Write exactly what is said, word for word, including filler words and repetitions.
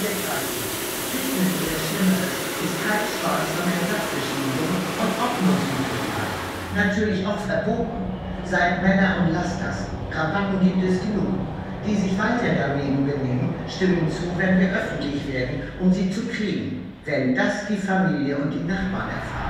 Fitness der Stimme ist kein Spaß, sondern Sachbeschädigung und Ordnungswidrigkeit. Natürlich auch verboten. Seid Männer und lasst das. Krawatten gibt es genug. Die sich weiter daneben benehmen, stimmen zu, wenn wir öffentlich werden, um sie zu kriegen. Wenn das die Familie und die Nachbarn erfahren.